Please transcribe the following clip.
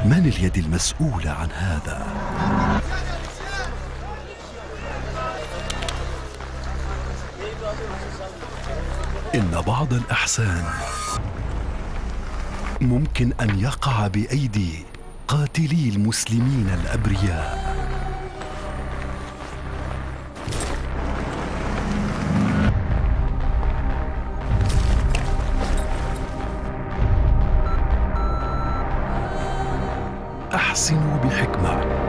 من اليد المسؤولة عن هذا؟ إن بعض الإحسان ممكن أن يقع بأيدي قاتلي المسلمين الأبرياء. أحسنوا بحكمة.